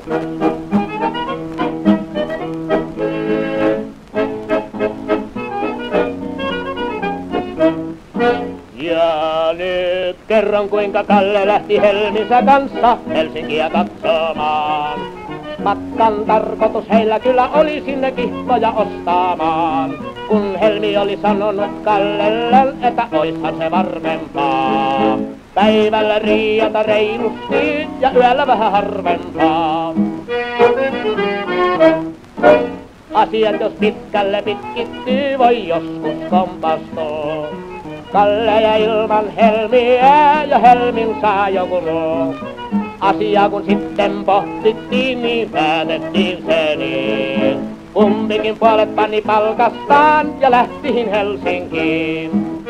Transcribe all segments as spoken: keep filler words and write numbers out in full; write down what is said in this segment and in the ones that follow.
Ja nyt kerron kuinka Kalle lähti Helminsä kanssa Helsinkiä katsomaan. Matkan tarkoitus heillä kyllä oli sinne kihloja ostamaan. Kun Helmi oli sanonut Kallelle, että oishan se varmempaa. Päivällä riiata reilusti ja yöllä vähän harvempaa. Asiat jos pitkälle pitkittyy, voi joskus kompastua. Kalle ja ilman Helmiä ja Helmin saa joku muu. Asiaa kun sitten pohtittiin, niin päätettiin se niin. Kumpikin puolet pani palkastaan ja lähtihin Helsinkiin.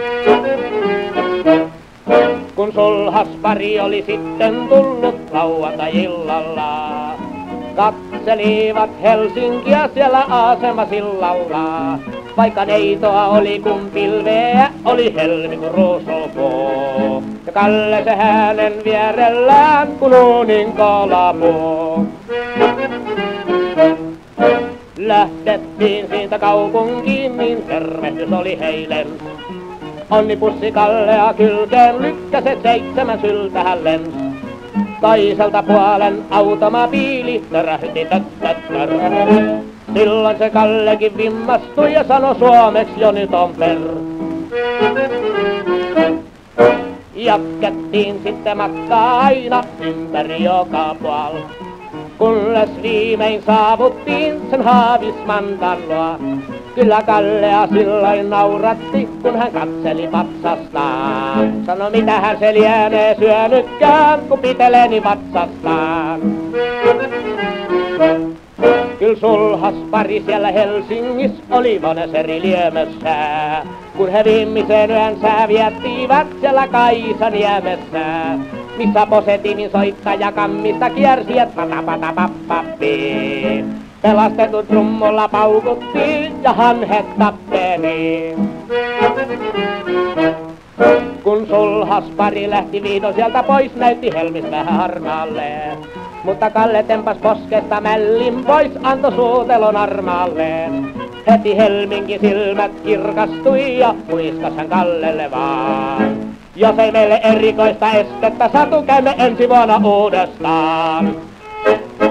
Kun sulhas pari oli sitten tullut lauantai-illalla, katselivat Helsinkiä siellä asemasillalla. Vaikka neitoa oli kun pilveä, oli Helmi kun ruusupuu. Ja Kalle se hänen vierellään kun uunin kalapuu. Lähdettiin siitä kaupunkiin, niin tervehdys oli heille. Onnipussi Kallea kylkeen lykkäset seitsemän syltähän lens. Toiselta puolen automobiili törähti töttöttör. Silloin se Kallekin vimmastui ja sanoi suomeksi jo nyt on per. Jatkettiin sitten matkaa aina ympäri joka puol. Kunnes viimein saavuttiin sen Haavismantan luo. Kyllä Kallea silloin nauratti, kun hän katseli vatsastaan. Sano mitähän se lienee syönytkään, kun piteleni vatsastaan. Kyl sulhas pari siellä Helsingissä oli mones eri liemessä. Kun he viimeisen yönsä viettivät siellä Kaisaniemessä. Missä posetiivin soittaja kammista kiersi, et patapatapappappi. Pelastetut rummulla paukuttiin ja hanhet tappeli. Kun sulhas pari lähti viito sieltä pois, näytti Helmis vähän harmaalle. Mutta Kalle tempas poskesta mällin pois, antoi suutelon armaalleen. Heti Helminkin silmät kirkastui ja muiskas hän Kallelle vaan. Jos ei meille erikoista estettä satu, käymme ensi vuonna uudestaan.